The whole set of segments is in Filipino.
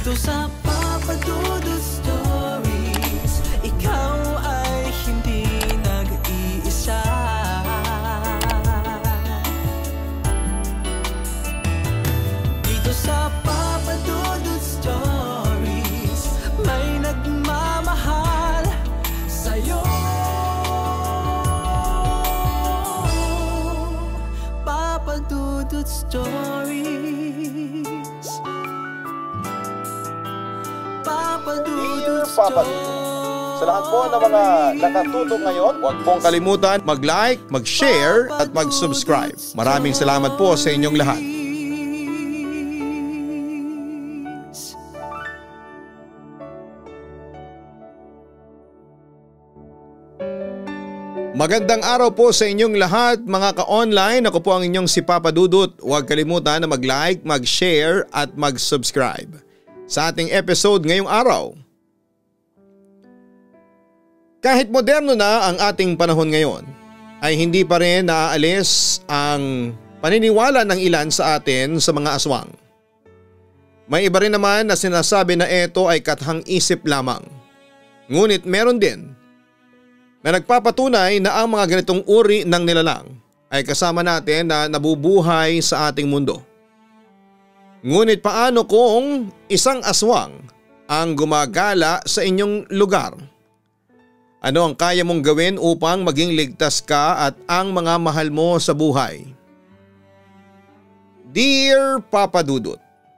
Dito sa Papa Dudut Stories, ikaw ay hindi nag-iisa. Dito sa Papa Dudut Stories, may nagmamahal sa'yo. Papa Dudut Stories. Papa Dudut Stories. Sa lahat po ng mga nakatutok ngayon, huwag pong kalimutan mag-like, mag-share at mag-subscribe. Maraming salamat po sa inyong lahat. Magandang araw po sa inyong lahat mga ka-online. Ako po ang inyong si Papa Dudut. Huwag kalimutan na mag-like, mag-share at mag-subscribe sa ating episode ngayong araw. Kahit moderno na ang ating panahon ngayon, ay hindi pa rin naaalis ang paniniwala ng ilan sa atin sa mga aswang. May iba rin naman na sinasabi na ito ay kathang isip lamang. Ngunit meron din na nagpapatunay na ang mga ganitong uri ng nilalang ay kasama natin na nabubuhay sa ating mundo. Ngunit paano kung isang aswang ang gumagala sa inyong lugar? Ano ang kaya mong gawin upang maging ligtas ka at ang mga mahal mo sa buhay? Dear Papa Dudut,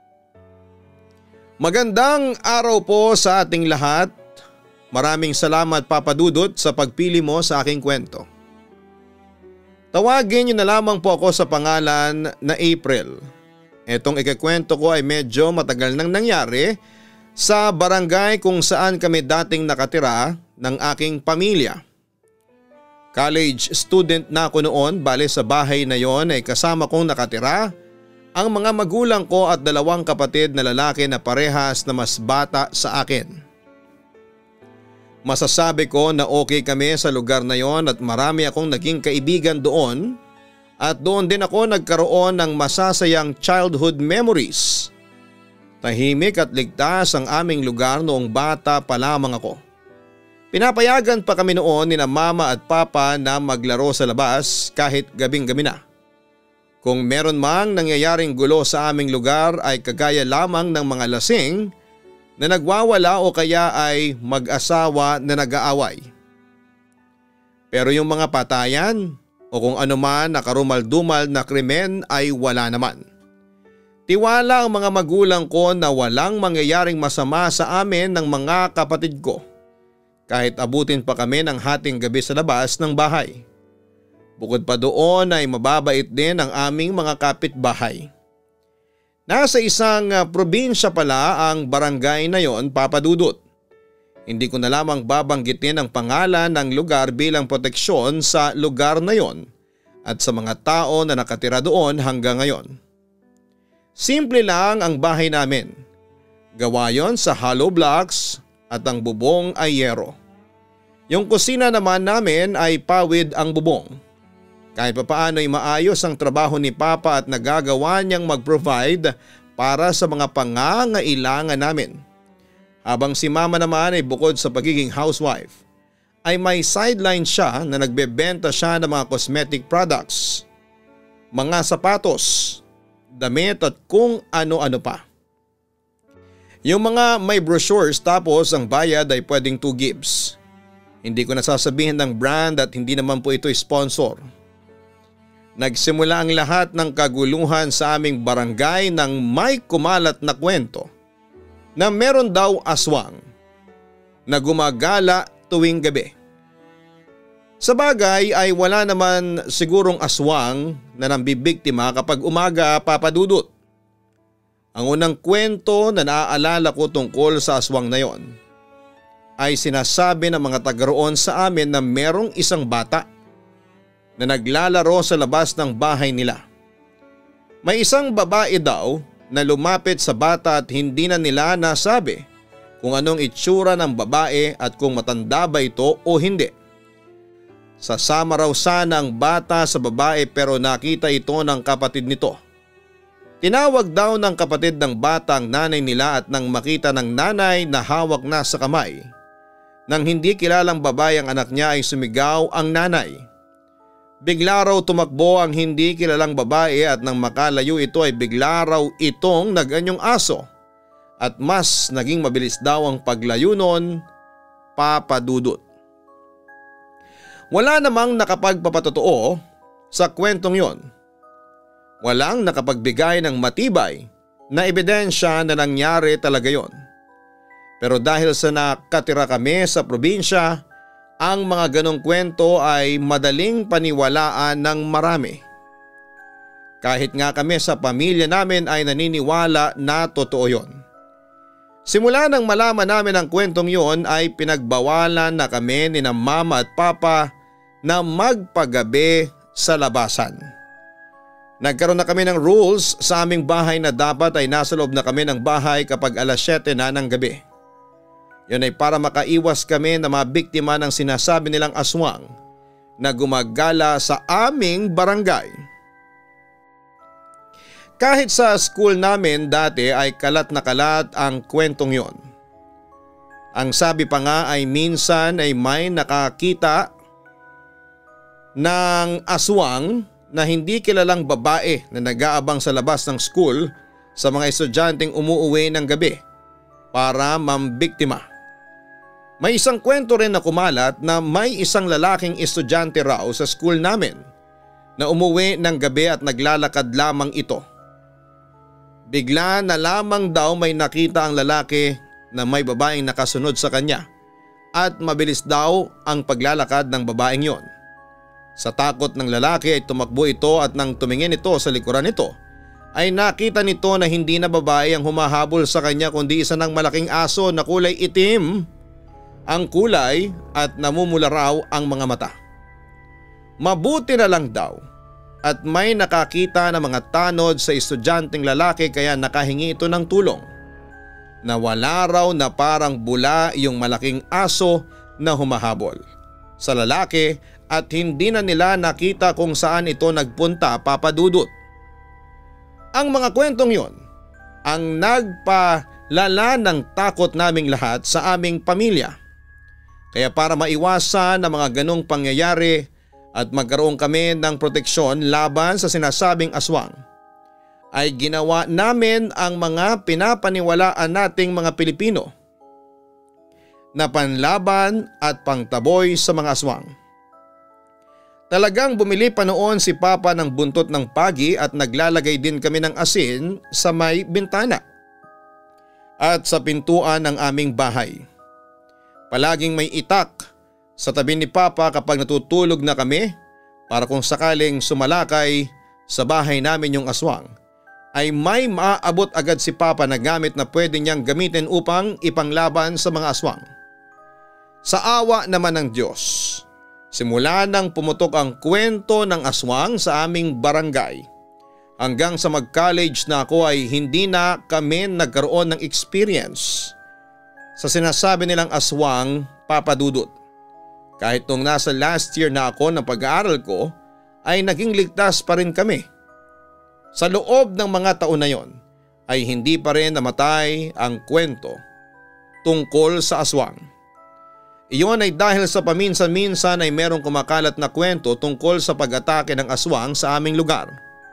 magandang araw po sa ating lahat. Maraming salamat Papa Dudut sa pagpili mo sa aking kwento. Tawagin niyo na lamang po ako sa pangalan na April. Etong ikikwento ko ay medyo matagal nang nangyari sa barangay kung saan kami dating nakatira ng aking pamilya. College student na ako noon, bale sa bahay na yon ay kasama kong nakatira ang mga magulang ko at dalawang kapatid na lalaki na parehas na mas bata sa akin. Masasabi ko na okay kami sa lugar na yon at marami akong naging kaibigan doon at doon din ako nagkaroon ng masasayang childhood memories. Tahimik at ligtas ang aming lugar noong bata pa lamang ako. Pinapayagan pa kami noon ni na mama at papa na maglaro sa labas kahit gabing-gabi na. Kung meron mang nangyayaring gulo sa aming lugar ay kagaya lamang ng mga lasing na nagwawala o kaya ay mag-asawa na nag-aaway. Pero yung mga patayan o kung ano man na karumal-dumal na krimen ay wala naman. Tiwala ang mga magulang ko na walang mangyayaring masama sa amin ng mga kapatid ko kahit abutin pa kami ng hating gabi sa labas ng bahay. Bukod pa doon ay mababait din ang aming mga kapitbahay. Nasa isang probinsya pala ang barangay na yon, Papa Dudut. Hindi ko na lamang babanggitin ang pangalan ng lugar bilang proteksyon sa lugar na yon at sa mga tao na nakatira doon hanggang ngayon. Simple lang ang bahay namin. Gawa yon sa hollow blocks at ang bubong ay yero. Yung kusina naman namin ay pawid ang bubong. Kahit papaano ay maayos ang trabaho ni Papa at nagagawa niyang mag-provide para sa mga pangangailangan namin. Habang si Mama naman ay bukod sa pagiging housewife, ay may sideline siya na nagbebenta siya ng mga cosmetic products, mga sapatos, damit at kung ano-ano pa. Yung mga may brochures tapos ang bayad ay pwedeng 2 gifts. Hindi ko nasasabihin ng brand at hindi naman po ito sponsor. Nagsimula ang lahat ng kaguluhan sa aming barangay nang may kumalat na kwento na meron daw aswang na gumagala tuwing gabi. Sa bagay ay wala naman sigurong aswang na nambibiktima kapag umaga, Papa Dudut. Ang unang kwento na naaalala ko tungkol sa aswang na yon ay sinasabi ng mga taga-roon sa amin na merong isang bata na naglalaro sa labas ng bahay nila. May isang babae daw na lumapit sa bata at hindi na nila nasabi kung anong itsura ng babae at kung matanda ba ito o hindi. Sasama raw sana ang bata sa babae pero nakita ito ng kapatid nito. Tinawag daw ng kapatid ng bata ang nanay nila at nang makita ng nanay na hawak na sa kamay nang hindi kilalang babae ang anak niya ay sumigaw ang nanay. Bigla raw tumakbo ang hindi kilalang babae at nang makalayo ito ay bigla raw itong nag-anyong aso at mas naging mabilis daw ang paglayo nun, Papa Dudut. Wala namang nakapagpapatotoo sa kwentong yon. Walang nakapagbigay ng matibay na ebidensya na nangyari talaga yon. Pero dahil sa nakatira kami sa probinsya, ang mga ganong kwento ay madaling paniwalaan ng marami. Kahit nga kami sa pamilya namin ay naniniwala na totoo yon. Simula nang malaman namin ang kwentong yon ay pinagbawalan na kami ni na Mama at Papa na magpagabi sa labasan. Nagkaroon na kami ng rules sa aming bahay na dapat ay nasa loob na kami ng bahay kapag alas 7 na ng gabi. Yun ay para makaiwas kami na mabiktima ng sinasabi nilang aswang na gumagala sa aming barangay. Kahit sa school namin dati ay kalat na kalat ang kwentong yon. Ang sabi pa nga ay minsan ay may nakakita ng aswang na hindi kilalang babae na nag-aabang sa labas ng school sa mga estudyanteng umuuwi ng gabi para mambiktima. May isang kwento rin na kumalat na may isang lalaking estudyante raw sa school namin na umuwi ng gabi at naglalakad lamang ito. Bigla na lamang daw may nakita ang lalaki na may babaeng nakasunod sa kanya at mabilis daw ang paglalakad ng babaeng yon. Sa takot ng lalaki ay tumakbo ito at nang tumingin ito sa likuran nito ay nakita nito na hindi na babae ang humahabol sa kanya kundi isa ng malaking aso na kulay itim ang kulay at namumula raw ang mga mata. Mabuti na lang daw at may nakakita na mga tanod sa estudyanteng lalaki kaya nakahingi ito ng tulong. Nawala raw na parang bula yung malaking aso na humahabol sa lalaki at hindi na nila nakita kung saan ito nagpunta, Papa Dudut. Ang mga kwentong yon ang nagpalala ng takot naming lahat sa aming pamilya. Kaya para maiwasan ang mga ganong pangyayari at magkaroon kami ng proteksyon laban sa sinasabing aswang, ay ginawa namin ang mga pinapaniwalaan nating mga Pilipino na panlaban at pangtaboy sa mga aswang. Talagang bumili pa noon si Papa ng buntot ng pagi at naglalagay din kami ng asin sa may bintana at sa pintuan ng aming bahay. Palaging may itak sa tabi ni Papa kapag natutulog na kami para kung sakaling sumalakay sa bahay namin yung aswang ay may maaabot agad si Papa na gamit na pwede niyang gamitin upang ipanglaban sa mga aswang. Sa awa naman ng Diyos, simula nang pumutok ang kwento ng aswang sa aming barangay hanggang sa mag-college na ako ay hindi na kami nagkaroon ng experience sa sinasabi nilang aswang, Papa Dudut. Kahit nung nasa last year na ako ng pag-aaral ko ay naging ligtas pa rin kami. Sa loob ng mga taon na yon ay hindi pa rin namatay ang kwento tungkol sa aswang. Iyon ay dahil sa paminsan-minsan ay merong kumakalat na kwento tungkol sa pag-atake ng aswang sa aming lugar.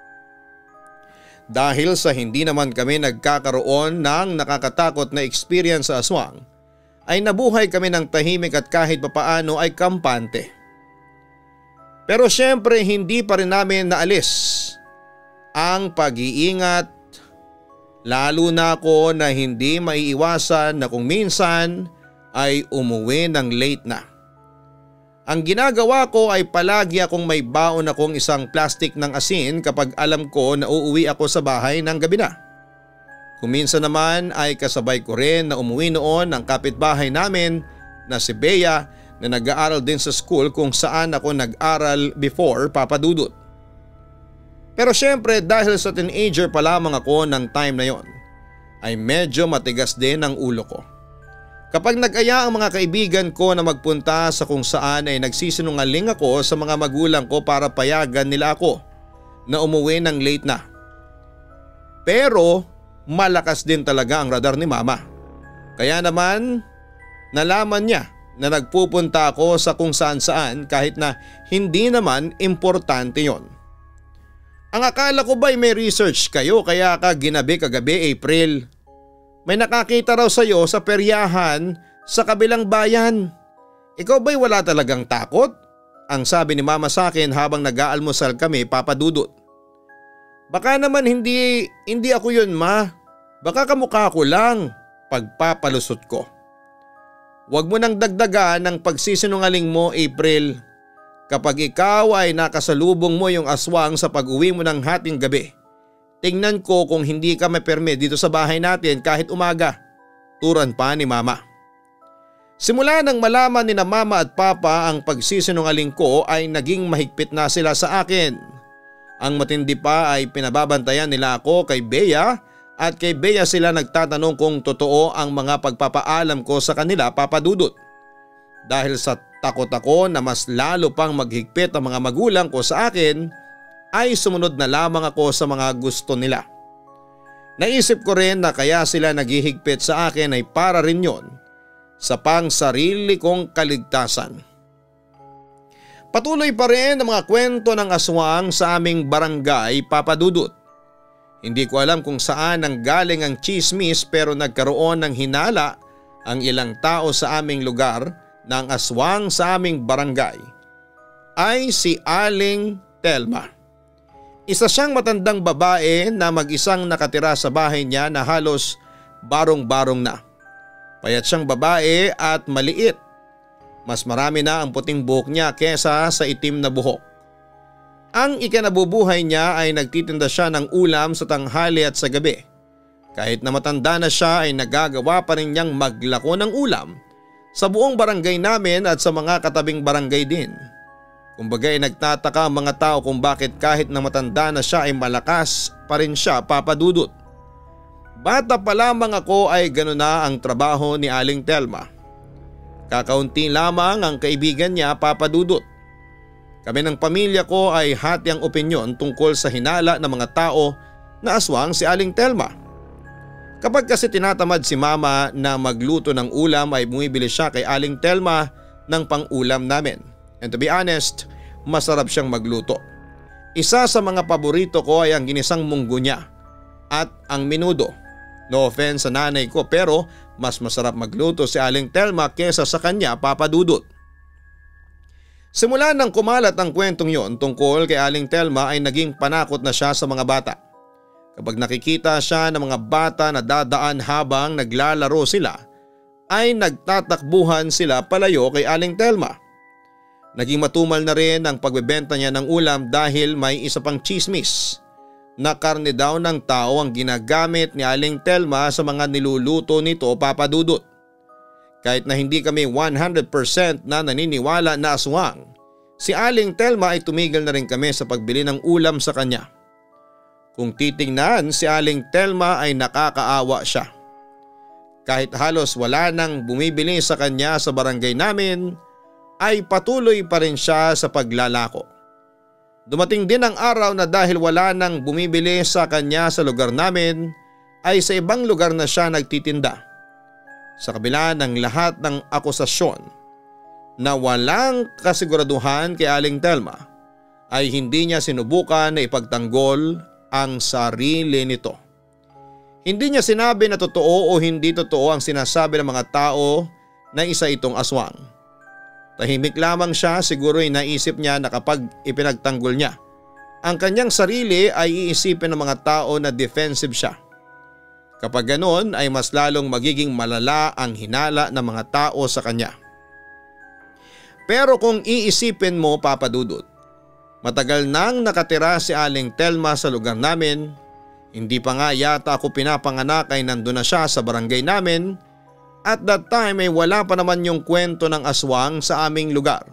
Dahil sa hindi naman kami nagkakaroon ng nakakatakot na experience sa aswang, ay nabuhay kami ng tahimik at kahit papaano ay kampante. Pero syempre hindi pa rin namin naalis ang pag-iingat, lalo na ako na hindi maiiwasan na kung minsan ay umuwi ng late na. Ang ginagawa ko ay palagi akong may baon akong isang plastic ng asin kapag alam ko na uuwi ako sa bahay ng gabi na. Kung minsan naman ay kasabay ko rin na umuwi noon ang kapitbahay namin na si Bea na nag-aaral din sa school kung saan ako nag-aral before, Papa Dudut. Pero syempre dahil sa teenager pa lamang ako ng time na yon, ay medyo matigas din ang ulo ko. Kapag nag-aya ang mga kaibigan ko na magpunta sa kung saan ay nagsisinungaling ako sa mga magulang ko para payagan nila ako na umuwi ng late na. Pero malakas din talaga ang radar ni mama. Kaya naman nalaman niya na nagpupunta ako sa kung saan saan kahit na hindi naman importante yon. Ang akala ko ba'y may research kayo kaya ka ginabi kagabi April? May nakakita raw sa iyo sa peryahan sa kabilang bayan. Ikaw ba'y wala talagang takot? Ang sabi ni mama sa akin habang nag-aalmusal kami, Papa Dudut. Baka naman hindi ako yun ma. Baka kamukha ko lang. Pagpapalusot ko. Huwag mo nang dagdagan ng pagsisinungaling mo April. Kapag ikaw ay nakasalubong mo yung aswang sa pag-uwi mo ng hating gabi, tingnan ko kung hindi ka may permit dito sa bahay natin kahit umaga. Turan pa ni mama. Simula nang malaman ni na mama at papa ang pagsisinungaling ko ay naging mahigpit na sila sa akin. Ang matindi pa ay pinababantayan nila ako kay Bea at kay Bea sila nagtatanong kung totoo ang mga pagpapaalam ko sa kanila Papa Dudut. Dahil sa takot ako na mas lalo pang maghigpit ang mga magulang ko sa akin ay sumunod na lamang ako sa mga gusto nila. Naisip ko rin na kaya sila naghihigpit sa akin ay para rin yon sa pang sarili kong kaligtasan. Patuloy pa rin ang mga kwento ng aswang sa aming barangay Papa Dudut. Hindi ko alam kung saan ang galing ang chismis pero nagkaroon ng hinala ang ilang tao sa aming lugar na ang aswang sa aming barangay ay si Aling Telma. Isa siyang matandang babae na mag-isang nakatira sa bahay niya na halos barong-barong na. Payat siyang babae at maliit. Mas marami na ang puting buhok niya kesa sa itim na buhok. Ang ikinabubuhay niya ay nagtitinda siya ng ulam sa tanghali at sa gabi. Kahit na matanda na siya ay nagagawa pa rin niyang maglako ng ulam sa buong barangay namin at sa mga katabing barangay din. Kumbaga ay nagtataka ang mga tao kung bakit kahit na matanda na siya ay malakas pa rin siya Papa Dudut. Bata pa lamang ako ay gano'n na ang trabaho ni Aling Telma. Kakaunti lamang ang kaibigan niya Papa Dudut. Kami ng pamilya ko ay hati ang opinyon tungkol sa hinala ng mga tao na aswang si Aling Telma. Kapag kasi tinatamad si mama na magluto ng ulam ay bumibili siya kay Aling Telma ng pang-ulam namin. And to be honest, masarap siyang magluto. Isa sa mga paborito ko ay ang ginisang munggo niya at ang menudo. No offense sa nanay ko pero mas masarap magluto si Aling Telma kesa sa kanya Papa Dudut. Simula nang kumalat ang kwentong yon tungkol kay Aling Telma ay naging panakot na siya sa mga bata. Kapag nakikita siya ng mga bata na dadaan habang naglalaro sila ay nagtatakbuhan sila palayo kay Aling Telma. Naging matumal na rin ang pagbebenta niya ng ulam dahil may isa pang chismis na karne daw ng tao ang ginagamit ni Aling Telma sa mga niluluto nito Papa Dudut. Kahit na hindi kami 100% na naniniwala na aswang, si Aling Telma ay tumigil na rin kami sa pagbili ng ulam sa kanya. Kung titingnan si Aling Telma ay nakakaawa siya. Kahit halos wala nang bumibili sa kanya sa barangay namin ay patuloy pa rin siya sa paglalako. Dumating din ang araw na dahil wala nang bumibili sa kanya sa lugar namin ay sa ibang lugar na siya nagtitinda. Sa kabila ng lahat ng akusasyon na walang kasiguraduhan kay Aling Telma ay hindi niya sinubukan na ipagtanggol ang sarili nito. Hindi niya sinabi na totoo o hindi totoo ang sinasabi ng mga tao na isa itong aswang. Tahimik lamang siya, siguro'y naisip niya na kapag ipinagtanggol niya ang kanyang sarili ay iisipin ng mga tao na defensive siya. Kapag ganon ay mas lalong magiging malala ang hinala ng mga tao sa kanya. Pero kung iisipin mo Papa Dudut, matagal nang nakatira si Aling Telma sa lugar namin, hindi pa nga yata ako pinapanganak ay nandun na siya sa barangay namin. At that time ay wala pa naman yung kwento ng aswang sa aming lugar.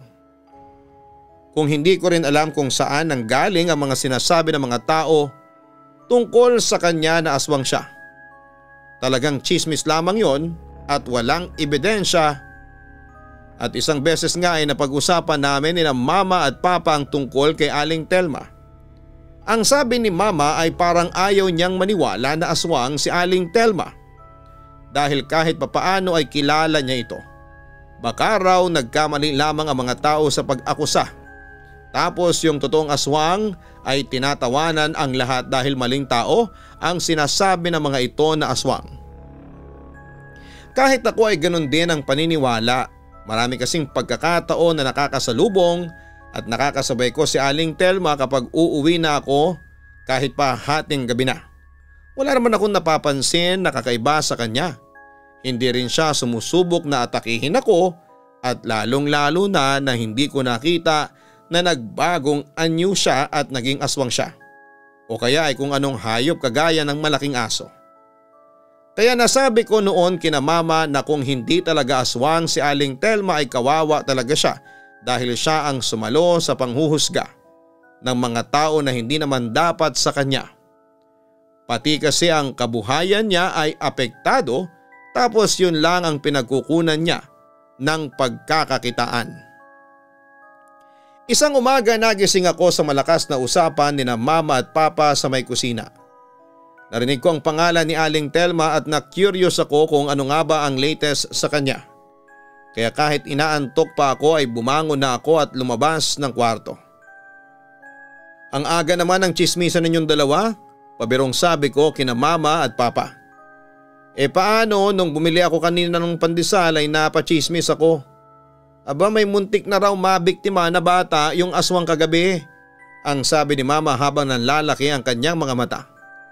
Kung hindi ko rin alam kung saan nanggaling ang mga sinasabi ng mga tao tungkol sa kanya na aswang siya. Talagang chismis lamang yon at walang ebidensya. At isang beses nga ay napag-usapan namin ni mama at papa ang tungkol kay Aling Telma. Ang sabi ni Mama ay parang ayaw niyang maniwala na aswang si Aling Telma dahil kahit papaano ay kilala niya ito. Baka raw nagkamali lamang ang mga tao sa pag-akusa. Tapos yung totoong aswang ay tinatawanan ang lahat dahil maling tao ang sinasabi ng mga ito na aswang. Kahit ako ay ganun din ang paniniwala, marami kasing pagkakataon na nakakasalubong at nakakasabay ko si Aling Telma kapag uuwi na ako kahit pa hating gabi na. Wala naman akong napapansin na kakaiba sa kanya. Hindi rin siya sumusubok na atakihin ako at lalong-lalo na hindi ko nakita na nagbagong anyo siya at naging aswang siya. O kaya ay kung anong hayop kagaya ng malaking aso. Kaya nasabi ko noon kina Mama na kung hindi talaga aswang si Aling Telma ay kawawa talaga siya dahil siya ang sumalo sa panghuhusga ng mga tao na hindi naman dapat sa kanya. Pati kasi ang kabuhayan niya ay apektado tapos yun lang ang pinagkukunan niya ng pagkakakitaan. Isang umaga nagising ako sa malakas na usapan ni Mama at Papa sa may kusina. Narinig ko ang pangalan ni Aling Telma at na-curious ako kung ano nga ba ang latest sa kanya. Kaya kahit inaantok pa ako ay bumangon na ako at lumabas ng kwarto. Ang aga naman ng tsismisan ninyong dalawa, pabirong sabi ko kina Mama at Papa. Paano nung bumili ako kanina ng pandesal ay napachismis ako. Aba may muntik na raw mabiktima na bata yung aswang kagabi, ang sabi ni Mama habang nanlalaki ang kanyang mga mata.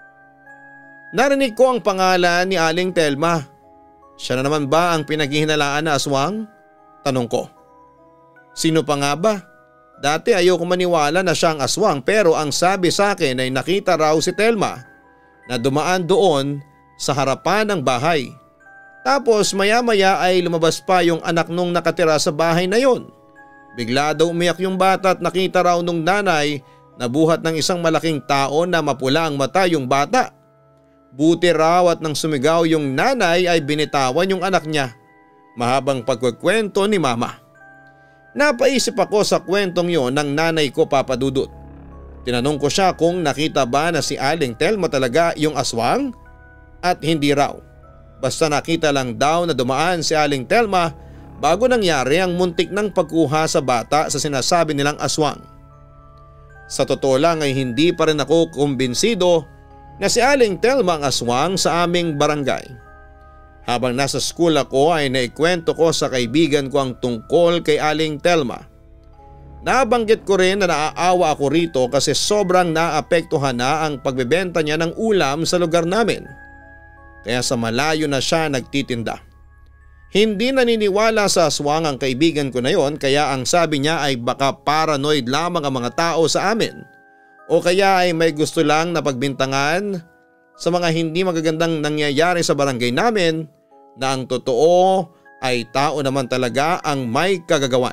Narinig ko ang pangalan ni Aling Telma. Siya na naman ba ang pinaghihinalaan na aswang? Tanong ko. Sino pa nga ba? Dati ayoko maniwala na siyang aswang pero ang sabi sa akin ay nakita raw si Telma na dumaan doon sa harapan ng bahay. Tapos maya-maya ay lumabas pa yung anak nung nakatira sa bahay na yon. Bigla daw umiyak yung bata at nakita raw nung nanay na buhat ng isang malaking tao na mapula ang mata yung bata. Buti raw at nang sumigaw yung nanay ay binitawan yung anak niya. Mahabang pagkukwento ni Mama. Napaisip ako sa kwentong yon ng nanay ko, Papa Dudut. Tinanong ko siya kung nakita ba na si Aling Telma talaga yung aswang at hindi raw. Basta nakita lang daw na dumaan si Aling Telma bago nangyari ang muntik ng pagkuha sa bata sa sinasabi nilang aswang. Sa totoo lang ay hindi pa rin ako kumbinsido na si Aling Telma ang aswang sa aming barangay. Habang nasa school ako ay naikwento ko sa kaibigan ko ang tungkol kay Aling Telma. Nabanggit ko rin na naaawa ako rito kasi sobrang naapektuhan na ang pagbebenta niya ng ulam sa lugar namin. Kaya sa malayo na siya nagtitinda. Hindi naniniwala sa aswang ang kaibigan ko na yon kaya ang sabi niya ay baka paranoid lamang ang mga tao sa amin. O kaya ay may gusto lang na pagbintangan sa mga hindi magagandang nangyayari sa barangay namin na ang totoo ay tao naman talaga ang may kagagawan.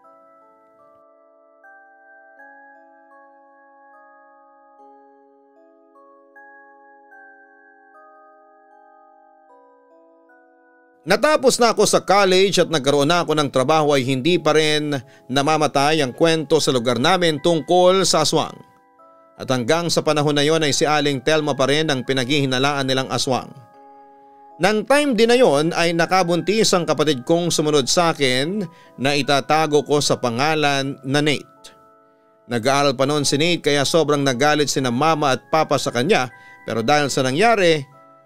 Natapos na ako sa college at nagkaroon na ako ng trabaho ay hindi pa rin namamatay ang kwento sa lugar namin tungkol sa aswang. At hanggang sa panahon na yon ay si Aling Telma pa rin ang pinaghihinalaan nilang aswang. Nang time din na yon ay nakabuntis ang kapatid kong sumunod sa akin na itatago ko sa pangalan na Nate. Nag-aaral pa noon si Nate kaya sobrang nagalit sina Mama at Papa sa kanya pero dahil sa nangyari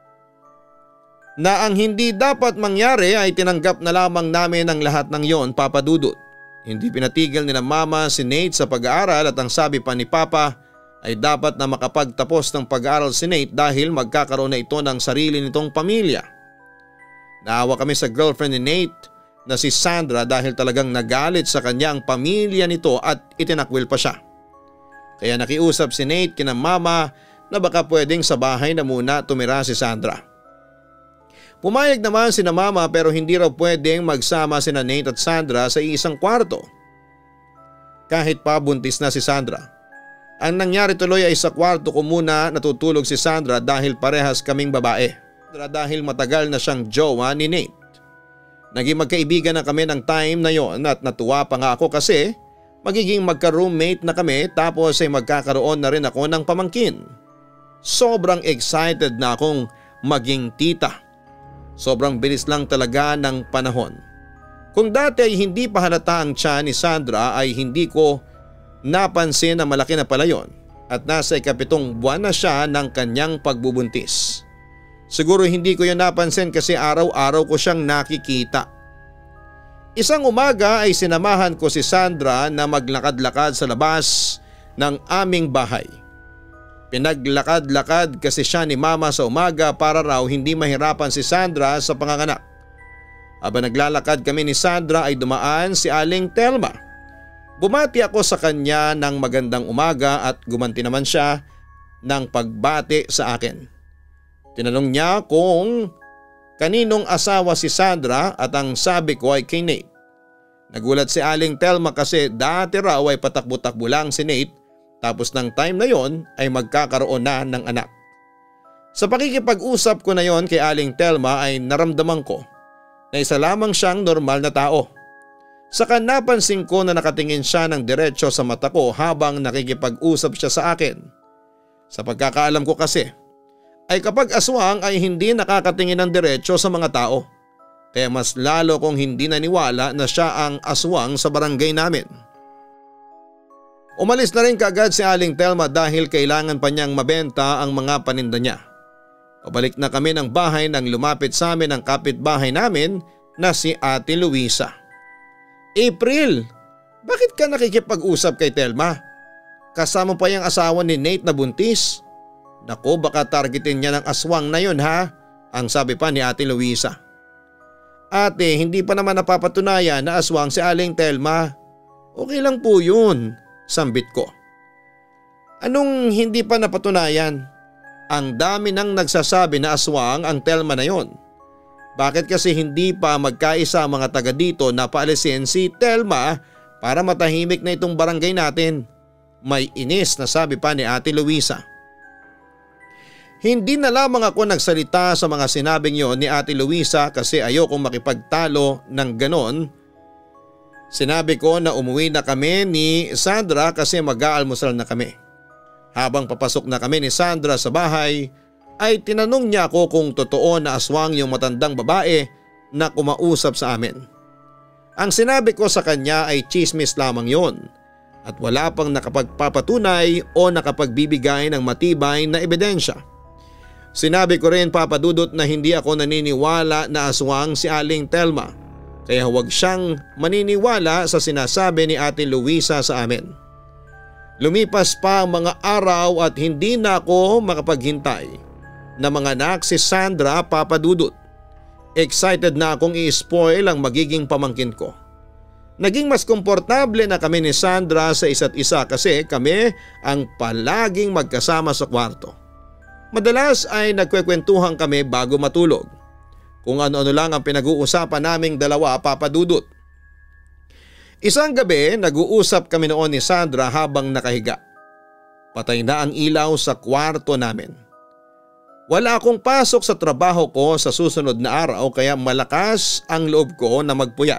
na ang hindi dapat mangyari ay tinanggap na lamang namin ang lahat ng yon, Papa Dudut. Hindi pinatigil nila Mama si Nate sa pag-aaral at ang sabi pa ni Papa ay dapat na makapagtapos ng pag-aaral si Nate dahil magkakaroon na ito ng sarili nitong pamilya. Naawa kami sa girlfriend ni Nate na si Sandra dahil talagang nagalit sa kanya ang pamilya nito at itinakwil pa siya. Kaya nakiusap si Nate kina Mama na baka pwedeng sa bahay na muna tumira si Sandra. Pumayag naman sina Mama pero hindi raw pwedeng magsama sina Nate at Sandra sa isang kwarto. Kahit pa buntis na si Sandra. Ang nangyari tuloy ay sa kwarto ko muna natutulog si Sandra dahil parehas kaming babae. Dahil matagal na siyang jowa ni Nate. Naging magkaibigan na kami ng time na yon at natuwa pa nga ako kasi Magiging magka-roommate na kami tapos ay magkakaroon na rin ako ng pamangkin. Sobrang excited na akong maging tita. Sobrang bilis lang talaga ng panahon. Kung dati ay hindi pa halata ang tiyan ni Sandra ay hindi ko napansin na malaki na pala yon at nasa 7 buwan na siya ng kanyang pagbubuntis. Siguro hindi ko yun napansin kasi araw-araw ko siyang nakikita. Isang umaga ay sinamahan ko si Sandra na maglakad-lakad sa labas ng aming bahay. Pinaglakad-lakad kasi siya ni Mama sa umaga para raw hindi mahirapan si Sandra sa panganganak. Habang naglalakad kami ni Sandra ay dumaan si Aling Telma. Bumati ako sa kanya ng magandang umaga at gumanti naman siya ng pagbati sa akin. Tinanong niya kung kaninong asawa si Sandra at ang sabi ko ay kay Nate. Nagulat si Aling Telma kasi dati raw ay patakbo-takbo lang si Nate tapos ng time na yon ay magkakaroon na ng anak. Sa pakikipag-usap ko na yon kay Aling Telma ay naramdaman ko na isa lamang siyang normal na tao. Saka napansin ko na nakatingin siya ng diretso sa mata ko habang nakikipag-usap siya sa akin. Sa pagkakaalam ko kasi ay kapag aswang ay hindi nakakatingin ng diretso sa mga tao. Kaya mas lalo kong hindi naniwala na siya ang aswang sa barangay namin. Umalis na rin kaagad si Aling Telma dahil kailangan pa niyang mabenta ang mga paninda niya. Pabalik na kami ng bahay nang lumapit sa amin ang kapitbahay namin na si Ate Luisa. April, bakit ka nakikipag-usap kay Telma? Kasama pa yung asawa ni Nate na buntis. Naku, baka targetin niya ng aswang na yun ha, ang sabi pa ni Ate Luisa. Ate, hindi pa naman napapatunayan na aswang si Aling Telma. Okay lang po yun, sambit ko. Anong hindi pa napatunayan? Ang dami nang nagsasabi na aswang ang Telma na yon. Bakit kasi hindi pa magkaisa mga taga dito na paalisin si Telma para matahimik na itong barangay natin? May inis na sabi pa ni Ate Luisa. Hindi na lamang ako nagsalita sa mga sinabing yon ni Ate Luisa kasi ayokong makipagtalo ng ganon. Sinabi ko na umuwi na kami ni Sandra kasi mag-aalmusal na kami. Habang papasok na kami ni Sandra sa bahay ay tinanong niya ako kung totoo na aswang yung matandang babae na kumausap sa amin. Ang sinabi ko sa kanya ay chismis lamang yon at wala pang nakapagpapatunay o nakapagbibigay ng matibay na ebidensya. Sinabi ko rin Papa Dudut na hindi ako naniniwala na aswang si Aling Telma kaya huwag siyang maniniwala sa sinasabi ni Ate Luisa sa amin. Lumipas pa ang mga araw at hindi na ako makapaghintay na mga anak si Sandra Papa Dudut. Excited na akong i-spoil ang magiging pamangkin ko. Naging mas komportable na kami ni Sandra sa isa't isa kasi kami ang palaging magkasama sa kwarto. Madalas ay nagkwekwentuhan kami bago matulog. Kung ano-ano lang ang pinag-uusapan naming dalawa Papa Dudut. Isang gabi nag-uusap kami noon ni Sandra habang nakahiga. Patay na ang ilaw sa kwarto namin. Wala akong pasok sa trabaho ko sa susunod na araw kaya malakas ang loob ko na magpuyat.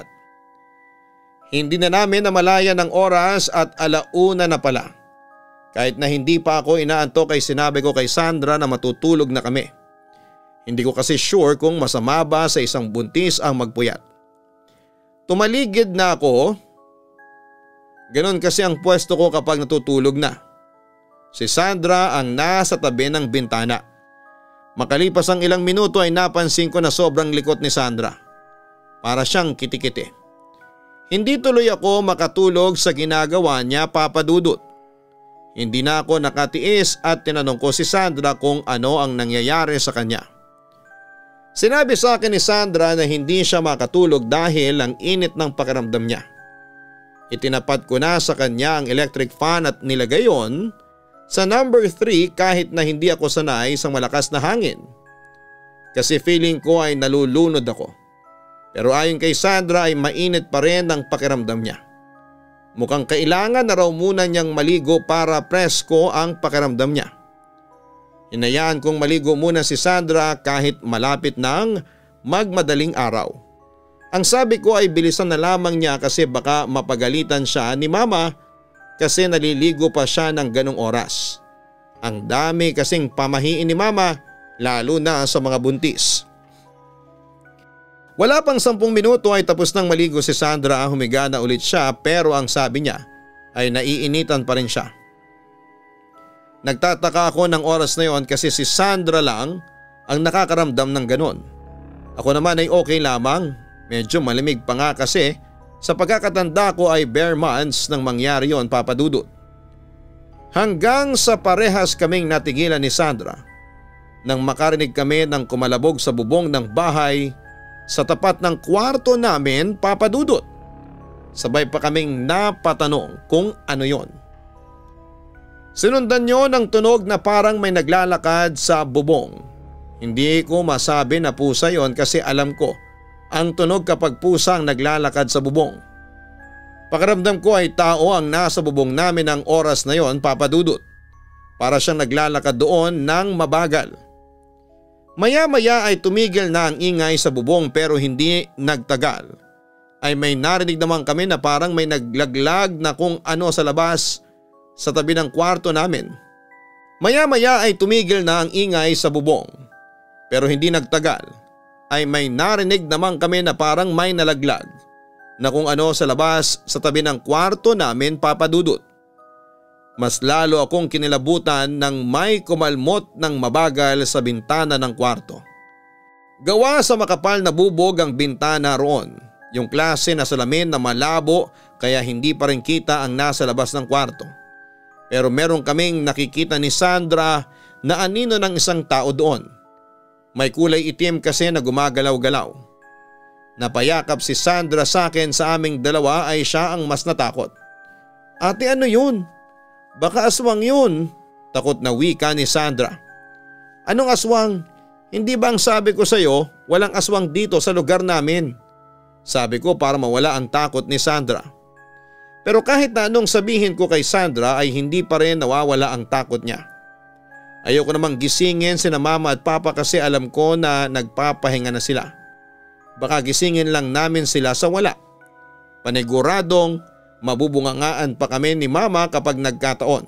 Hindi na namin namalayan ng oras at 1:00 na pala. Kahit na hindi pa ako inaantok ay sinabi ko kay Sandra na matutulog na kami. Hindi ko kasi sure kung masama ba sa isang buntis ang magpuyat. Tumaligid na ako. Ganon kasi ang pwesto ko kapag natutulog na. Si Sandra ang nasa tabi ng bintana. Makalipas ang ilang minuto ay napansin ko na sobrang likot ni Sandra. Para siyang kitikiti. Hindi tuloy ako makatulog sa ginagawa niya Papa Dudut. Hindi na ako nakatiis at tinanong ko si Sandra kung ano ang nangyayari sa kanya. Sinabi sa akin ni Sandra na hindi siya makatulog dahil ang init ng pakiramdam niya. Itinapat ko na sa kanya ang electric fan at nilagay yon sa number 3 kahit na hindi ako sanay sa malakas na hangin. Kasi feeling ko ay nalulunod ako. Pero ayon kay Sandra ay mainit pa rin ang pakiramdam niya. Mukhang kailangan na raw muna niyang maligo para presko ang pakiramdam niya. Hinayaan kong maligo muna si Sandra kahit malapit ng magmadaling araw. Ang sabi ko ay bilisan na lamang niya kasi baka mapagalitan siya ni mama kasi naliligo pa siya ng ganong oras. Ang dami kasing pamahiin ni mama lalo na sa mga buntis. Wala pang 10 minuto ay tapos nang maligo si Sandra, humiga na ulit siya pero ang sabi niya ay naiinitan pa rin siya. Nagtataka ako ng oras na yon kasi si Sandra lang ang nakakaramdam ng ganon. Ako naman ay okay lamang, medyo malamig pa nga kasi sa pagkakatanda ko ay bare months nang mangyari yon, Papa Dudut. Hanggang sa parehas kaming natigilan ni Sandra nang makarinig kami ng kumalabog sa bubong ng bahay sa tapat ng kwarto namin, Papa Dudut. Sabay pa kaming napatanong kung ano yon. Sinundan niyo ng tunog na parang may naglalakad sa bubong. Hindi ko masabi na pusa yon kasi alam ko ang tunog kapag pusang naglalakad sa bubong. Pakiramdam ko ay tao ang nasa bubong namin ng oras na yon, Papa Dudut. Para siyang naglalakad doon ng mabagal. Maya-maya ay tumigil na ang ingay sa bubong pero hindi nagtagal. Ay may narinig naman kami na parang may naglaglag na kung ano sa labas sa tabi ng kwarto namin. Maya-maya ay tumigil na ang ingay sa bubong. Pero hindi nagtagal ay may narinig naman kami na parang may nalaglag na kung ano sa labas sa tabi ng kwarto namin, Papa Dudut. Mas lalo akong kinilabutan nang may kumalmot ng mabagal sa bintana ng kwarto. Gawa sa makapal na bubog ang bintana roon, yung klase na salamin na malabo kaya hindi pa rin kita ang nasa labas ng kwarto. Pero meron kaming nakikita ni Sandra na anino ng isang tao doon. May kulay itim kasi na gumagalaw-galaw. Napayakap si Sandra sa akin, sa aming dalawa ay siya ang mas natakot. Ate, ano yun? Baka aswang yun, takot na wika ni Sandra. Anong aswang? Hindi ba ang sabi ko sa iyo walang aswang dito sa lugar namin? Sabi ko para mawala ang takot ni Sandra. Pero kahit na anong sabihin ko kay Sandra ay hindi pa rin nawawala ang takot niya. Ayoko namang gisingin sina mama at papa kasi alam ko na nagpapahinga na sila. Baka gisingin lang namin sila sa wala. Paniguradong mabubungangaan pa kami ni mama kapag nagkataon.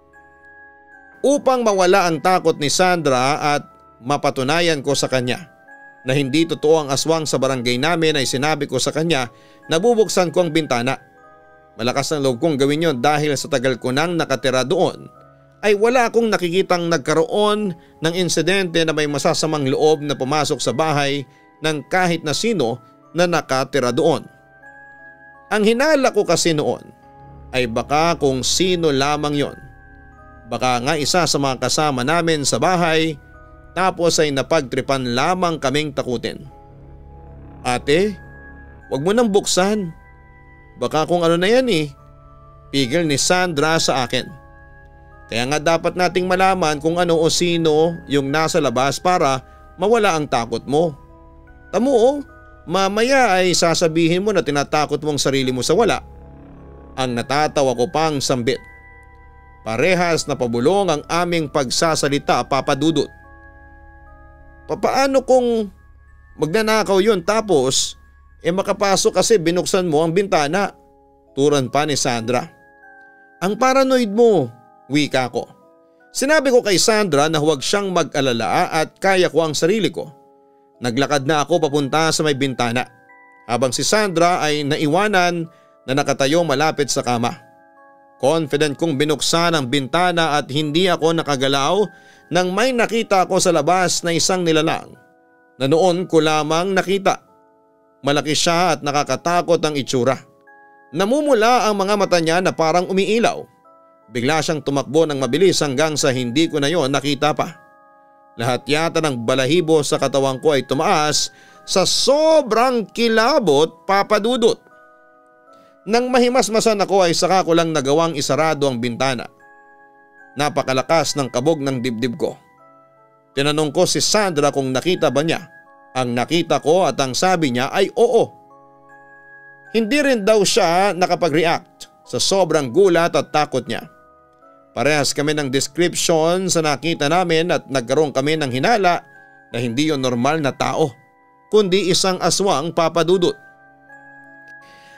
Upang mawala ang takot ni Sandra at mapatunayan ko sa kanya na hindi totoo ang aswang sa barangay namin ay sinabi ko sa kanya na bubuksan ko ang bintana. Malakas ang loob kong gawin yon dahil sa tagal ko nang nakatira doon ay wala akong nakikitang nagkaroon ng insidente na may masasamang loob na pumasok sa bahay ng kahit na sino na nakatira doon. Ang hinala ko kasi noon ay baka kung sino lamang yon. Baka nga isa sa mga kasama namin sa bahay tapos ay napagtripan lamang kaming takutin. Ate, wag mo nang buksan. Baka kung ano na yan eh. Pigil ni Sandra sa akin. Kaya nga dapat nating malaman kung ano o sino yung nasa labas para mawala ang takot mo. Tamo o, mamaya ay sasabihin mo na tinatakot mong sarili mo sa wala. Ang natatawa ko pang sambit. Parehas na pabulong ang aming pagsasalita, Papa Dudut. Papaano kung magnanakaw yun tapos makapasok kasi binuksan mo ang bintana? Turan pa ni Sandra. Ang paranoid mo, wika ko. Sinabi ko kay Sandra na huwag siyang mag-alala at kaya ko ang sarili ko. Naglakad na ako papunta sa may bintana habang si Sandra ay naiwanan na nakatayo malapit sa kama. Confident kong binuksan ang bintana at hindi ako nakagalaw nang may nakita ako sa labas na isang nilalang na noon ko lamang nakita. Malaki siya at nakakatakot ang itsura. Namumula ang mga mata niya na parang umiilaw. Bigla siyang tumakbo ng mabilis hanggang sa hindi ko na yon nakita pa. Lahat yata ng balahibo sa katawan ko ay tumaas sa sobrang kilabot, Papa Dudut. Nang mahimasmasan ako ay saka ko lang nagawang isarado ang bintana. Napakalakas ng kabog ng dibdib ko. Tinanong ko si Sandra kung nakita ba niya. Ang nakita ko at ang sabi niya ay oo. Hindi rin daw siya nakapag-react sa sobrang gulat at takot niya. Parehas kami ng description sa nakita namin at nagkaroon kami ng hinala na hindi yon normal na tao, kundi isang aswang, Papa Dudut.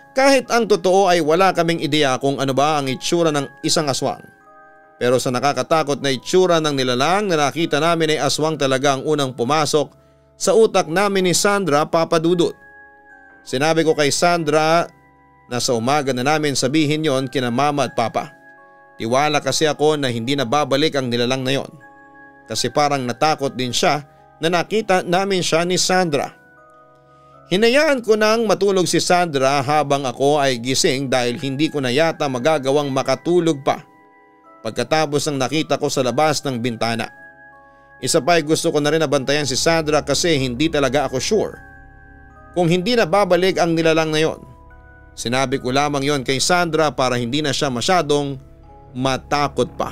Kahit ang totoo ay wala kaming ideya kung ano ba ang itsura ng isang aswang. Pero sa nakakatakot na itsura ng nilalang na nakita namin ay aswang talaga ang unang pumasok sa utak namin ni Sandra, Papa Dudut. Sinabi ko kay Sandra na sa umaga na namin sabihin yon kina Mama at Papa. Tiwala kasi ako na hindi na babalik ang nilalang na yon. Kasi parang natakot din siya na nakita namin siya ni Sandra. Hinayaan ko nang matulog si Sandra habang ako ay gising dahil hindi ko na yata magagawang makatulog pa pagkatapos ng nakita ko sa labas ng bintana. Isa pa ay gusto ko na rin nabantayan si Sandra kasi hindi talaga ako sure kung hindi na babalik ang nilalang na yon. Sinabi ko lamang yon kay Sandra para hindi na siya masyadong matakot pa.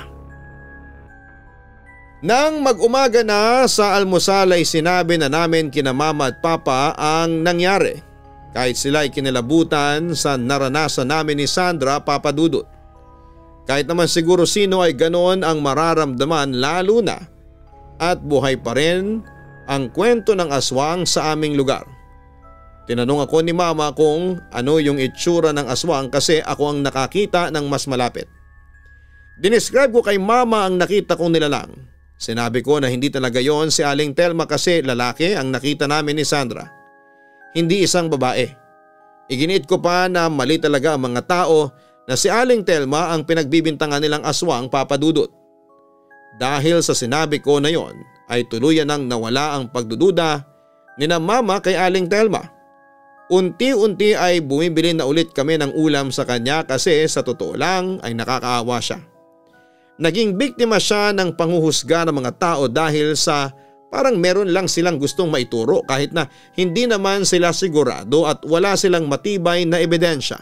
Nang mag-umaga na sa almusal ay sinabi na namin kina Mama at Papa ang nangyari kahit sila ay kinilabutan sa naranasan namin ni Sandra, Papa Dudut. Kahit naman siguro sino ay ganoon ang mararamdaman lalo na at buhay pa rin ang kwento ng aswang sa aming lugar. Tinanong ako ni Mama kung ano yung itsura ng aswang kasi ako ang nakakita ng mas malapit. Dinescribe ko kay Mama ang nakita kong nilalang. Sinabi ko na hindi talaga yon si Aling Telma kasi lalaki ang nakita namin ni Sandra. Hindi isang babae. Iginiit ko pa na mali talaga ang mga tao na si Aling Telma ang pinagbibintangan nilang aswang, Papa Dudut. Dahil sa sinabi ko na yon ay tuluyan nang nawala ang pagdududa ni na Mama kay Aling Telma. Unti-unti ay bumibili na ulit kami ng ulam sa kanya kasi sa totoo lang ay nakakaawa siya. Naging biktima siya ng panghuhusga ng mga tao dahil sa parang meron lang silang gustong maituro kahit na hindi naman sila sigurado at wala silang matibay na ebidensya.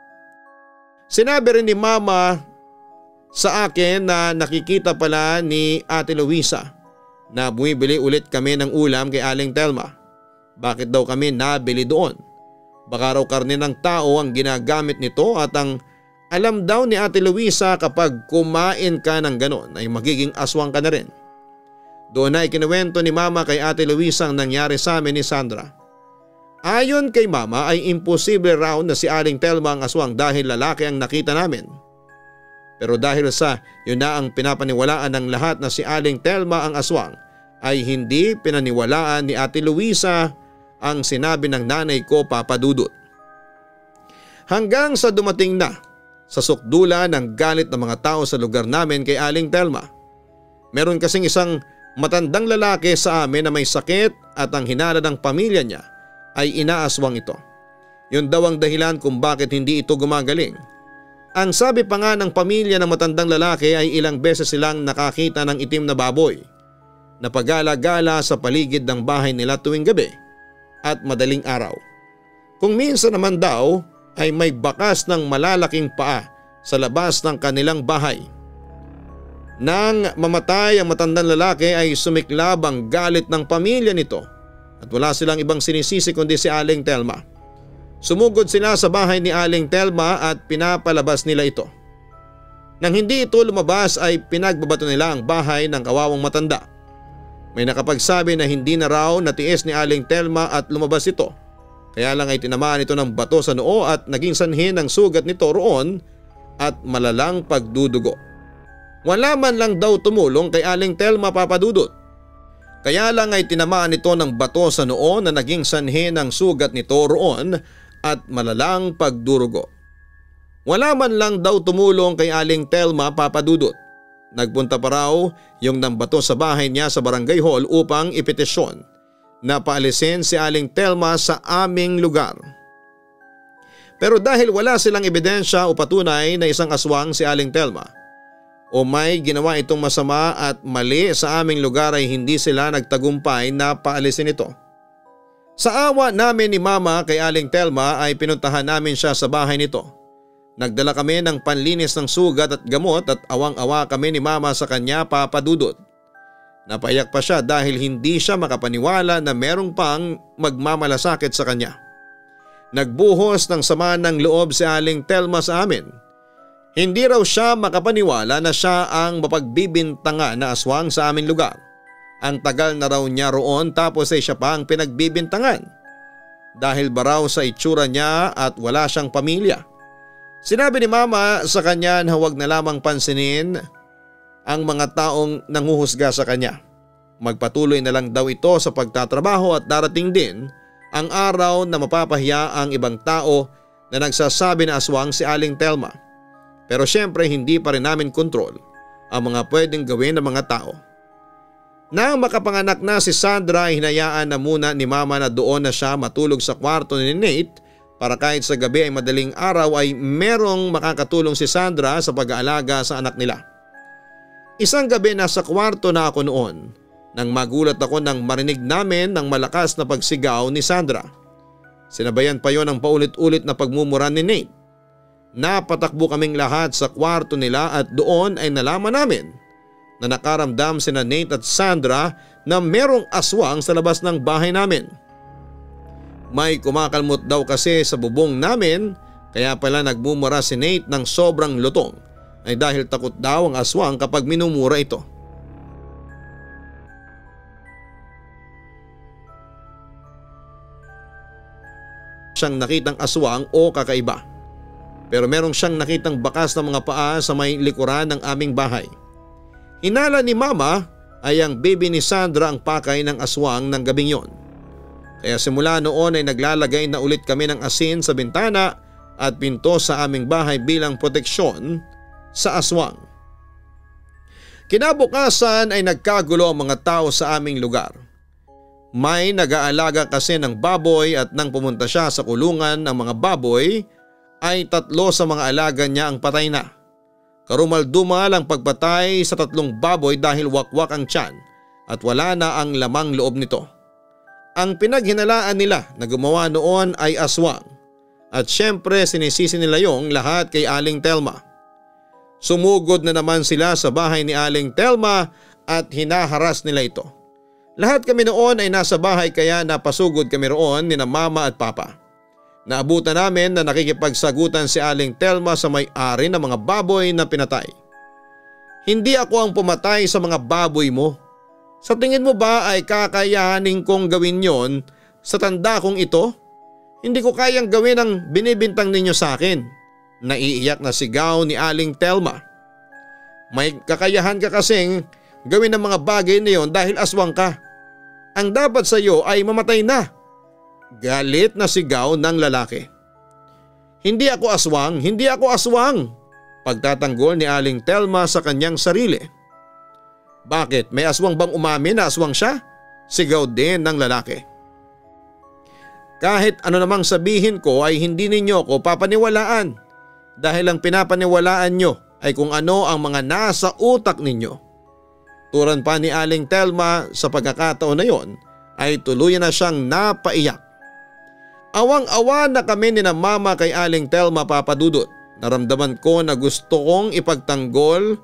Sinabi rin ni Mama sa akin na nakikita pala ni Ate Luisa na bumibili ulit kami ng ulam kay Aling Telma. Bakit daw kami nabili doon? Baka raw karne ng tao ang ginagamit nito at ang alam daw ni Ate Luisa kapag kumain ka ng ganon ay magiging aswang ka na rin. Doon na ikinuwento ni Mama kay Ate Luisa ang nangyari sa amin ni Sandra. Ayon kay Mama ay imposible raw na si Aling Telma ang aswang dahil lalaki ang nakita namin. Pero dahil sa yun na ang pinapaniwalaan ng lahat na si Aling Telma ang aswang ay hindi pinaniwalaan ni Ate Luisa ang sinabi ng nanay ko, Papa Dudut. Hanggang sa dumating na sa sukdula ng galit ng mga tao sa lugar namin kay Aling Telma. Meron kasing isang matandang lalaki sa amin na may sakit at ang hinala ng pamilya niya ay inaaswang ito. Yun daw ang dahilan kung bakit hindi ito gumagaling. Ang sabi pa nga ng pamilya ng matandang lalaki ay ilang beses silang nakakita ng itim na baboy na pagala-gala sa paligid ng bahay nila tuwing gabi at madaling araw. Kung minsan naman daw ay may bakas ng malalaking paa sa labas ng kanilang bahay. Nang mamatay ang matandang lalaki ay sumiklab ang galit ng pamilya nito at wala silang ibang sinisisi kundi si Aling Telma. Sumugod sila sa bahay ni Aling Telma at pinapalabas nila ito. Nang hindi ito lumabas ay pinagbabato nila ang bahay ng kawawang matanda. May nakapagsabi na hindi na raw natiis ni Aling Telma at lumabas ito. Kaya lang ay tinamaan ito ng bato sa noo at naging sanhi ng sugat nito roon at malalang pagdudugo. Wala man lang daw tumulong kay Aling Telma, Papa Dudut. Kaya lang ay tinamaan ito ng bato sa noo na naging sanhi ng sugat nito roon at malalang pagdurugo. Wala man lang daw tumulong kay Aling Telma, Papa Dudut. Nagpunta pa raw yung nambato sa bahay niya sa barangay hall upang ipetisyon na paalisin si Aling Telma sa aming lugar. Pero dahil wala silang ebidensya o patunay na isang aswang si Aling Telma o may ginawa itong masama at mali sa aming lugar ay hindi sila nagtagumpay na paalisin ito. Sa awa namin ni Mama kay Aling Telma ay pinuntahan namin siya sa bahay nito. Nagdala kami ng panlinis ng sugat at gamot at awang-awa kami ni Mama sa kanya, Papa Dudut. Napayak pa siya dahil hindi siya makapaniwala na merong pang magmamalasakit sa kanya. Nagbuhos ng sama ng loob si Aling Telma sa amin. Hindi raw siya makapaniwala na siya ang mapagbibintangan na aswang sa aming lugar. Ang tagal na raw niya roon tapos ay siya pa ang pinagbibintangan. dahil baraw sa itsura niya at wala siyang pamilya. Sinabi ni Mama sa kanya na huwag na lamang pansinin ang mga taong nanghuhusga sa kanya. Magpatuloy na lang daw ito sa pagtatrabaho at darating din ang araw na mapapahiya ang ibang tao na nagsasabi na aswang si Aling Telma. Pero syempre hindi pa rin namin kontrol ang mga pwedeng gawin ng mga tao. Nang makapanganak na si Sandra ay hinayaan na muna ni Mama na doon na siya matulog sa kwarto ni Nate para kahit sa gabi ay madaling araw ay merong makakatulong si Sandra sa pag-aalaga sa anak nila. Isang gabi nasa kwarto na ako noon nang magulat ako nang marinig namin ng malakas na pagsigaw ni Sandra. Sinabayan pa yon ng paulit-ulit na pagmumura ni Nate. Napatakbo kaming lahat sa kwarto nila at doon ay nalaman namin na nakaramdam sina Nate at Sandra na merong aswang sa labas ng bahay namin. May kumakalmot daw kasi sa bubong namin kaya pala nagmumura si Nate ng sobrang lutong ay dahil takot daw ang aswang kapag minumura ito. Siyang nakitang aswang o kakaiba. Pero merong siyang nakitang bakas ng mga paa sa may likuran ng aming bahay. Hinala ni Mama ay ang baby ni Sandra ang pakay ng aswang ng gabing yon. Kaya simula noon ay naglalagay na ulit kami ng asin sa bintana at pinto sa aming bahay bilang proteksyon sa aswang. Kinabukasan ay nagkagulo ang mga tao sa aming lugar. May nag-aalaga kasi ng baboy at nang pumunta siya sa kulungan ng mga baboy ay 3 sa mga alaga niya ang patay na. Karumaldumal ang pagpatay sa 3 baboy dahil wakwak ang tiyan at wala na ang lamang loob nito. Ang pinaghinalaan nila na gumawa noon ay aswang at syempre sinisisi nila yung lahat kay Aling Telma. Sumugod na naman sila sa bahay ni Aling Telma at hinaharas nila ito. Lahat kami noon ay nasa bahay kaya napasugod kami roon ni na Mama at Papa. Naabutan namin na nakikipagsagutan si Aling Telma sa may-ari ng mga baboy na pinatay. Hindi ako ang pumatay sa mga baboy mo. Sa tingin mo ba ay kakayanin kong gawin yon sa tanda kong ito? Hindi ko kayang gawin ang binibintang ninyo sa akin. Naiiyak na sigaw ni Aling Telma. May kakayahan ka kasing gawin ang mga bagay na yon dahil aswang ka. Ang dapat sa iyo ay mamatay na. Galit na sigaw ng lalaki. Hindi ako aswang, hindi ako aswang. Pagtatanggol ni Aling Telma sa kanyang sarili. Bakit? May aswang bang umamin na aswang siya? Sigaw din ng lalaki. Kahit ano namang sabihin ko ay hindi ninyo ako papaniwalaan dahil ang pinapaniwalaan nyo ay kung ano ang mga nasa utak ninyo. Turan pa ni Aling Telma sa pagkakataon na yon ay tuluyan na siyang napaiyak. Awang-awa na kami ni na Mama kay Aling Telma, Papa Dudut. Naramdaman ko na gusto kong ipagtanggol.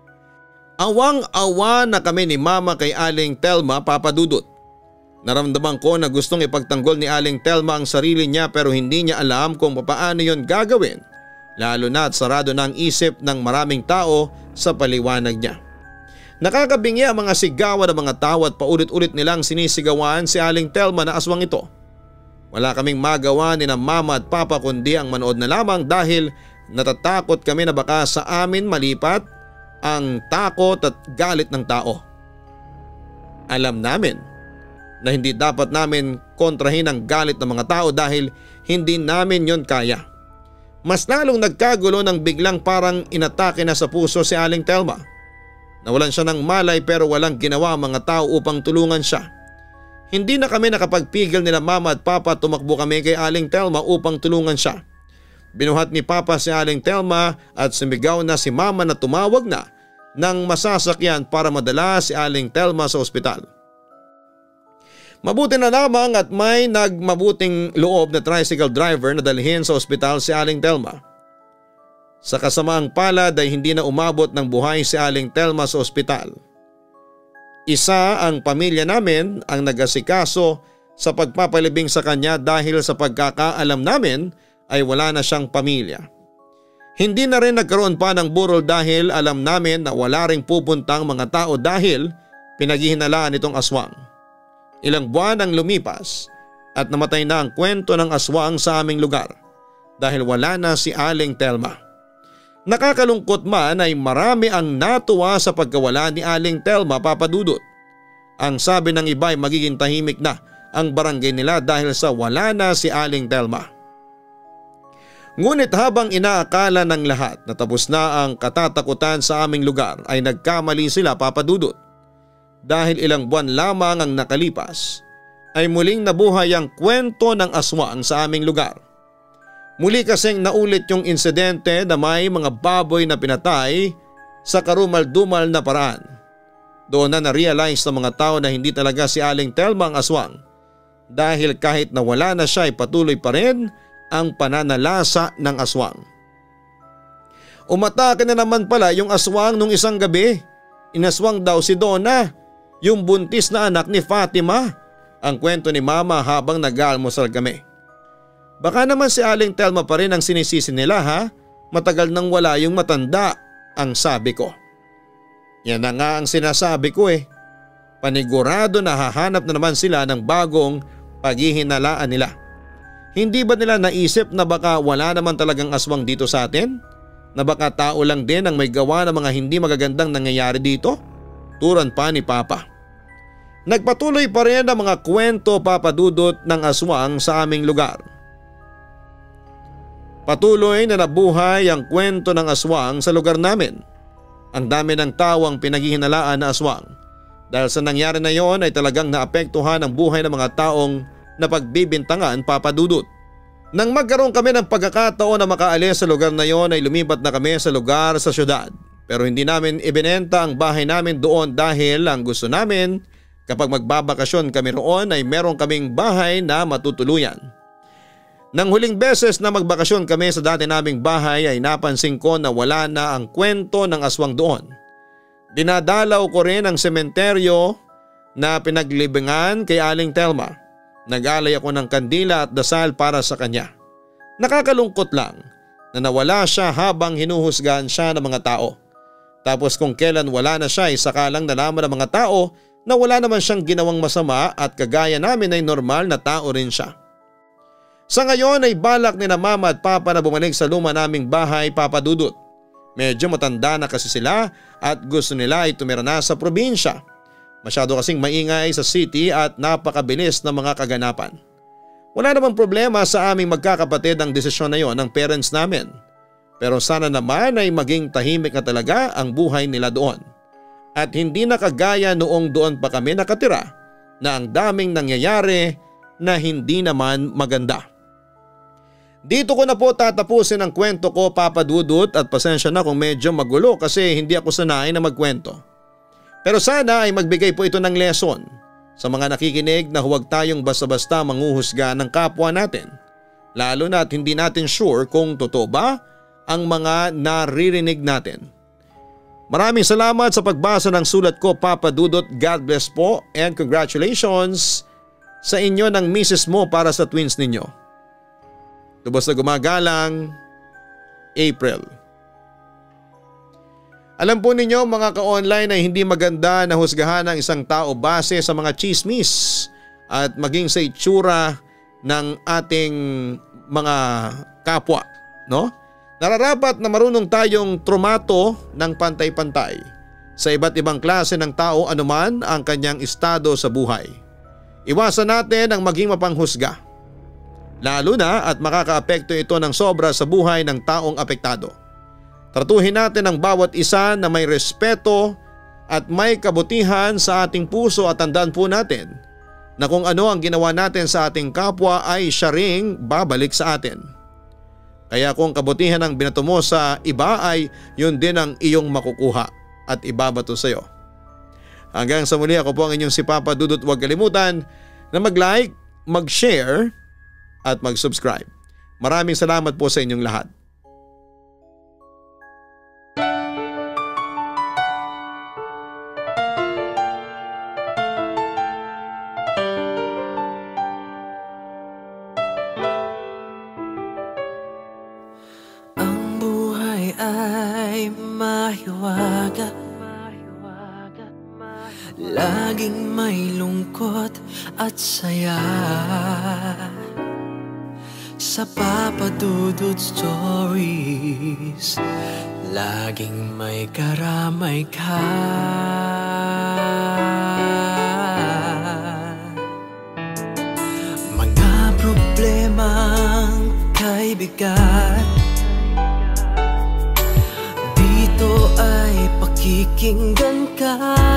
Awang-awa na kami ni Mama kay Aling Telma, Papa Dudut. Naramdaman ko na gustong ipagtanggol ni Aling Telma ang sarili niya pero hindi niya alam kung paano yon gagawin. Lalo na at sarado na ang isip ng maraming tao sa paliwanag niya. Nakakabingi ang mga sigawan ng mga tao at paulit-ulit nilang sinisigawan si Aling Telma na aswang ito. Wala kaming magawa ni na Mama at Papa kundi ang manood na lamang dahil natatakot kami na baka sa amin malipat ang takot at galit ng tao. Alam namin na hindi dapat namin kontrahin ang galit ng mga tao dahil hindi namin yon kaya. Mas lalong nagkagulo nang biglang parang inatake na sa puso si Aling Telma. Nawalan siya ng malay pero walang ginawa ang mga tao upang tulungan siya. Hindi na kami nakapagpigil nila Mama at Papa at tumakbo kami kay Aling Telma upang tulungan siya. Binuhat ni Papa si Aling Telma at sumigaw na si Mama na tumawag na ng masasakyan para madala si Aling Telma sa ospital. Mabuti na lamang at may nagmabuting loob na tricycle driver na dalhin sa ospital si Aling Telma. Sa kasamaang palad ay hindi na umabot ng buhay si Aling Telma sa ospital. Isa ang pamilya namin ang nagasikaso sa pagpapalibing sa kanya dahil sa pagkakaalam namin ay wala na siyang pamilya. Hindi na rin nagkaroon pa ng burol dahil alam namin na wala ring pupuntang mga tao dahil pinaghihinalaan itong aswang. Ilang buwan ang lumipas at namatay na ang kwento ng aswang sa aming lugar dahil wala na si Aling Telma. Nakakalungkot man ay marami ang natuwa sa pagkawala ni Aling Telma, Papa Dudut. Ang sabi ng iba ay magiging tahimik na ang barangay nila dahil sa wala na si Aling Telma. Ngunit habang inaakala ng lahat na tapos na ang katatakutan sa aming lugar ay nagkamali sila, Papa Dudut. Dahil ilang buwan lamang ang nakalipas ay muling nabuhay ang kwento ng aswang sa aming lugar. Muli kasing naulit yung insidente na may mga baboy na pinatay sa karumal-dumal na paraan. Doon na na-realize ng mga tao na hindi talaga si Aling Telma ang aswang dahil kahit nawala na siya ay patuloy pa rin ang pananalasa ng aswang. Umatake na naman pala yung aswang nung isang gabi. Inaswang daw si Donna, yung buntis na anak ni Fatima. Ang kwento ni Mama habang nag-aalmusal kami. Baka naman si Aling Telma pa rin ang sinisisi nila, ha? Matagal nang wala yung matanda, ang sabi ko. Yan na nga ang sinasabi ko eh. Panigurado na hahanap na naman sila ng bagong paghihinalaan nila. Hindi ba nila naisip na baka wala naman talagang aswang dito sa atin? Na baka tao lang din ang may gawa ng mga hindi magagandang nangyayari dito? Turan pa ni Papa. Nagpatuloy pa rin ang mga kwento, Papa Dudut, ng aswang sa aming lugar. Patuloy na nabuhay ang kwento ng aswang sa lugar namin. Ang dami ng tao ang pinaghihinalaan na aswang. Dahil sa nangyari na yon ay talagang naapektuhan ang buhay ng mga taong napagbibintangan, Papa Dudut. Nang magkaroon kami ng pagkakataon na makaalis sa lugar na yon ay lumipat na kami sa lugar sa syudad. Pero hindi namin ibinenta ang bahay namin doon dahil ang gusto namin kapag magbabakasyon kami roon ay meron kaming bahay na matutuluyan. Nang huling beses na magbakasyon kami sa dati naming bahay ay napansin ko na wala na ang kwento ng aswang doon. Dinadalaw ko rin ang sementeryo na pinaglibingan kay Aling Telma. Nag-alay ako ng kandila at dasal para sa kanya. Nakakalungkot lang na nawala siya habang hinuhusgahan siya ng mga tao. Tapos kung kailan wala na siya ay sakalang nalaman ng mga tao na wala naman siyang ginawang masama at kagaya namin ay normal na tao rin siya. Sa ngayon ay balak ni na Mama at Papa na bumalik sa luma naming bahay, Papa Dudut. Medyo matanda na kasi sila at gusto nila ay tumira na sa probinsya. Masyado kasing maingay sa city at napakabilis ng mga kaganapan. Wala namang problema sa aming magkakapatid ang desisyon na yon ng parents namin. Pero sana naman ay maging tahimik na talaga ang buhay nila doon. At hindi na kagaya noong doon pa kami nakatira na ang daming nangyayari na hindi naman maganda. Dito ko na po tatapusin ang kwento ko, Papa Dudut, at pasensya na kung medyo magulo kasi hindi ako sanay na magkwento. Pero sana ay magbigay po ito ng lesson sa mga nakikinig na huwag tayong basta-basta manghuhusga ng kapwa natin. Lalo na at hindi natin sure kung totoo ba ang mga naririnig natin. Maraming salamat sa pagbasa ng sulat ko, Papa Dudut. God bless po and congratulations sa inyo ng misis mo para sa twins ninyo. Lubos na gumagalang, April. Alam po ninyo mga ka-online ay hindi maganda na husgahan ng isang tao base sa mga chismis at maging sa itsura ng ating mga kapwa, no? Nararapat na marunong tayong trumato ng pantay-pantay sa iba't ibang klase ng tao anuman ang kanyang estado sa buhay. Iwasan natin ang maging mapanghusga. Lalo na at makakaapekto ito ng sobra sa buhay ng taong apektado. Tratuhin natin ang bawat isa na may respeto at may kabutihan sa ating puso at tandaan po natin na kung ano ang ginawa natin sa ating kapwa ay siya ring babalik sa atin. Kaya kung kabutihan ang binato mo sa iba ay yun din ang iyong makukuha at ibabato sa iyo. Hanggang sa muli, ako po ang inyong si Papa Dudut. Huwag kalimutan na mag-like, mag-share at mag-subscribe. Maraming salamat po sa inyong lahat. Ay mahiwaga, laging may lungkot at saya. Sa Papa Dudut Stories, laging may karamay ka. Mga problemang kay bigat, dito ay pakikinggan ka.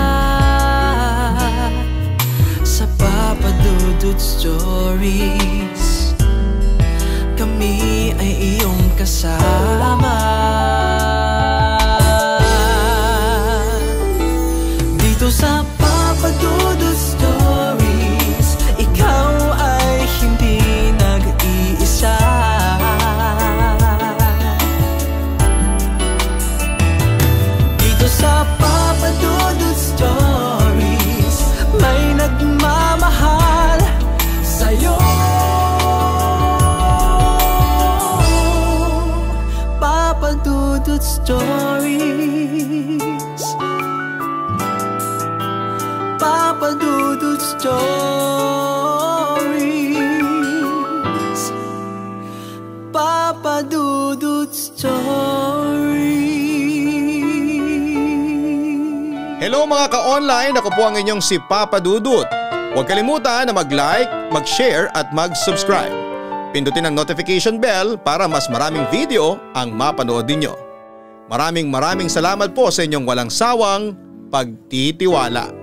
Sa Papa Dudut Stories, kami ay iyong kasama. Dito sa Papa Dudut Stories, ikaw ay hindi nag-iisa. Dito sa Papa Dudut Stories, may nagmamahal sa'yo. Papa Dudut Stories, Papa Dudut Stories, Papa Dudut Stories. Hello mga ka-online, ako po ang inyong si Papa Dudut. Huwag kalimutan na mag-like, mag-share at mag-subscribe. Pindutin ang notification bell para mas maraming video ang mapanood ninyo. Maraming salamat po sa inyong walang sawang pagtitiwala.